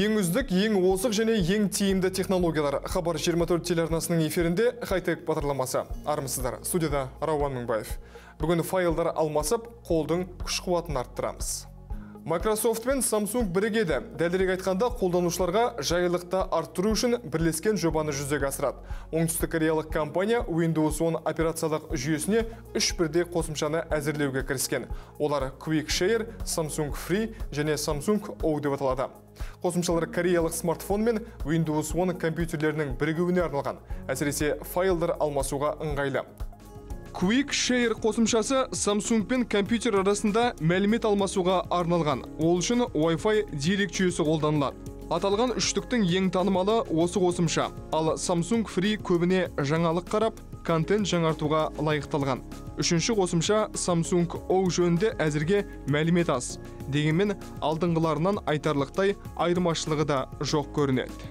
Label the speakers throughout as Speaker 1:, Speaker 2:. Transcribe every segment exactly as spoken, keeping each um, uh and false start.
Speaker 1: Ең үздік, ең озық және ең тиімді технологиялар. Хабар жиырма төрт телеарнасының эфирінде хай-тек бағдарламасы. Армысыздар, студияда Рауан Мыңбаев. Бүгін файлдар алмасып, қолдың күш-қуатын арттырамыз. Microsoft пен Samsung бірігеді. Дәлірек айтқанда, қолданушыларға жайлылықты арттыру үшін бірлескен жобаны жүзеге асырады. Оңтүстік кореялық компания Windows он операциялық жүйесіне үш бірдей қосымшаны әзірлеуге кіріскен. Олар Quick Share, Samsung Free және Samsung O деп аталады. Қосымшалар кореялық смартфон мен Windows он компьютерлерінің бірігуіне арналған, әсіресе файлдар алмасуға ыңғайлы. Quick Share қосымшасы Samsung пен компьютер арасында мәлімет алмасуға арналған. Ол үшін Wi-Fi директ жүйесі қолданылады. Аталған үштіктің ең танымалы осы қосымша. Ал Samsung Free көбіне жаңалық қарап, контент жаңартуға лайықталған. Үшінші қосымша Samsung O жөнінде әзірге мәлімет аз. Дегенмен алдыңғыларынан айтарлықтай айырмашылығы да жоқ көрінеді.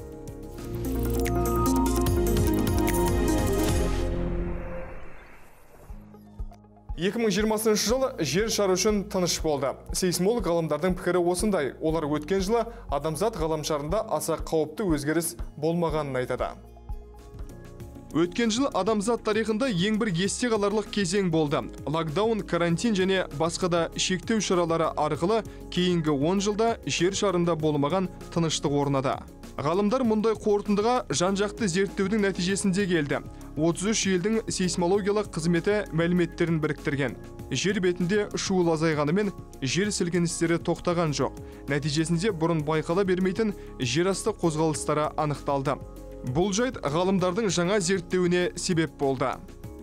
Speaker 1: екі мың жиырмасыншы жыл жер шары үшін тыныш болды. Сейсмолог ғалымдардың пікірі осындай. Олар өткен жылы адамзат ғаламшарында аса қауіпті өзгеріс болмағанын айтады. Өткен жыл адамзат тарихында ең бір есте қаларлық кезең болды. Локдаун, карантин және басқа да шектеу шаралары арқылы кейінгі он жылда жер шарында болмаған тыныштық орнады. Ғалымдар мұндай қорытындыға жан-жақты зерттеудің нәтижесінде келді. отыз үш елдің сейсмологиялық қызметі мәліметтерін біріктірген. Жер бетінде шуыл азайғанымен жер сілкіністері тоқтаған жоқ. Нәтижесінде бұрын байқала бермейтін жерасты қозғалыстары анықталды. Бұл жайт ғалымдардың жаңа зерттеуіне себеп болды.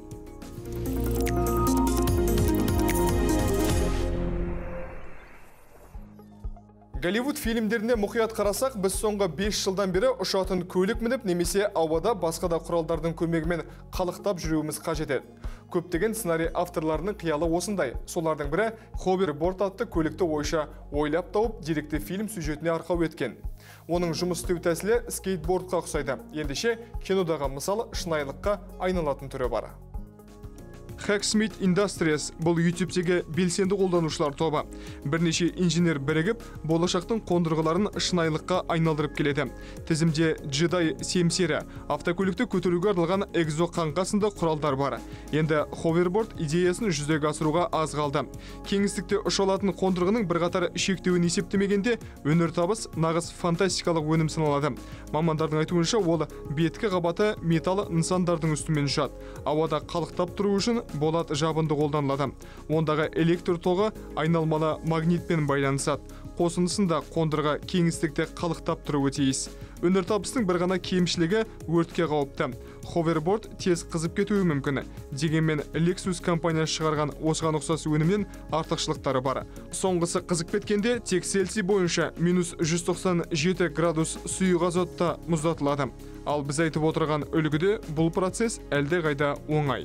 Speaker 1: Голливуд фильмдеріне мұқият қарасақ, біз соңғы бес жылдан бері ұшатын көлік мініп, немесе ауада басқа да құралдардың көмегімен қалықтап жүруіміз қажет еді. Көптеген сценарий авторларының қиялы осындай. Солардың бірі ховерборд атты көлікті ойша ойлап тауып, деректі фильм сюжетіне арқау еткен. Оның жұмыс істеу тәсілі скейтбордқа ұқсайды. Ендеше кинодағы мысал шынайылыққа айналатын түрі бар. Hacksmith Industries бұл YouTube-тегі белсенді қолданушылар тобы. Бірнеше инженер бірігіп, болашақтың қондырғыларын шынайылыққа айналдырып келеді. Тізімде Jedi семсері, автокөлікті көтеруге арналған экзо қаңқасында құралдар бар. Енді ховерборд идеясын жүзеге асыруға аз қалды. Кеңістікте ұша алатын қондырғының бірқатар шектеуін есептемегенде, өнертабыс нағыз фантастикалық өнім саналады. Мамандардың айтуынша, ол беткі қабаты металл нысандардың үстімен ұшады. Ауада қалықтап тұру үшін болат жабынды қолданылады. Ондағы электр тоғы айналмалы магнитпен байланысады. Қосындысында қондырғы кеңістікте қалықтап тұруы тиіс. Өнертабыстың бір ғана кемшілігі өртке қауіпті. Ховерборд тез қызып кетуі мүмкін. Дегенмен Lexus компаниясы шығарған осыған ұқсас өнімнен артықшылықтары бар. Соңғысы қызып кеткенде тек Цельсий бойынша минус жүз тоқсан жеті градус сұйық азотта мұздатылады. Ал біз айтып отырған үлгіде бұл процесс әлде қайда оңай.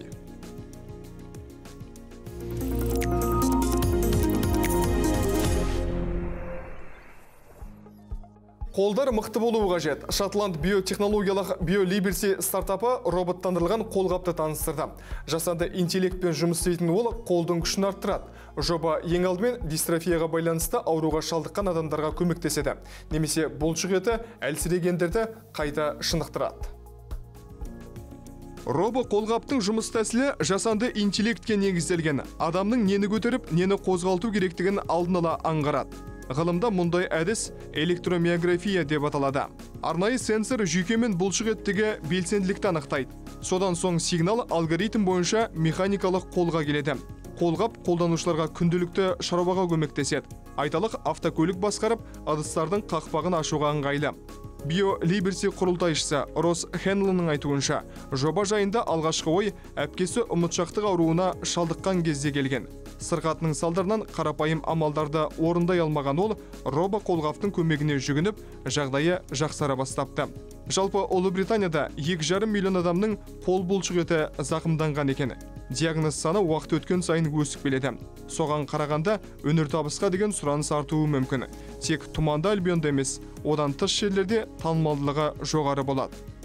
Speaker 1: Қолдар мықты болуы қажет. Шотланд биотехнологиялық BioLiberty стартапы роботтандырылған қолғапты таныстырды. Жасанды интеллектпен жұмыс істейтін ол қолдың күшін арттырады. Жоба ең алдымен дистрофияға байланысты ауруға шалдыққан адамдарға көмектеседі. Немесе бұлшық еті әлсірегендерді қайта шынықтырады. Робо қолғаптың жұмыс тәсілі жасанды интеллектке негізделген. Адамның нені көтеріп, нені қозғалту керектігін алдын ала аңғарады. Ғылымда мұндай әдіс электромиография деп аталады. Арнайы сенсор жүйке мен бұлшық еттегі белсенділікті анықтайды. Содан соң сигнал алгоритм бойынша механикалық қолға келеді. Қолғап қолданушыларға күнделікті шаруаға көмектеседі. Айталық автокөлік басқарып, ыдыстардың қақпағын ашуға ыңғайлы. BioLiberty құрылтайшысы Росс Хенлонның айтуынша, жоба жайында алғашқы ой әпкесі ұмытшақтық ауруына шалдыққан кезде келген. Сырқатының салдарынан қарапайым амалдарды орындай алмаған ол, робо қолғаптың көмегіне жүгініп, жағдайы жақсара бастапты. Жалпы Ұлыбританияда екі жарым миллион адамның қол бұлшық еті зақымданған екен. Диагноз саны уақыт өткен сайын өсіп келеді. Соған қарағанда өнертабысқа деген сұраныс артуы мүмкін. Тек тұманды Альбионда емес, одан тыс жерлерде танымалдылығы жоғары болады.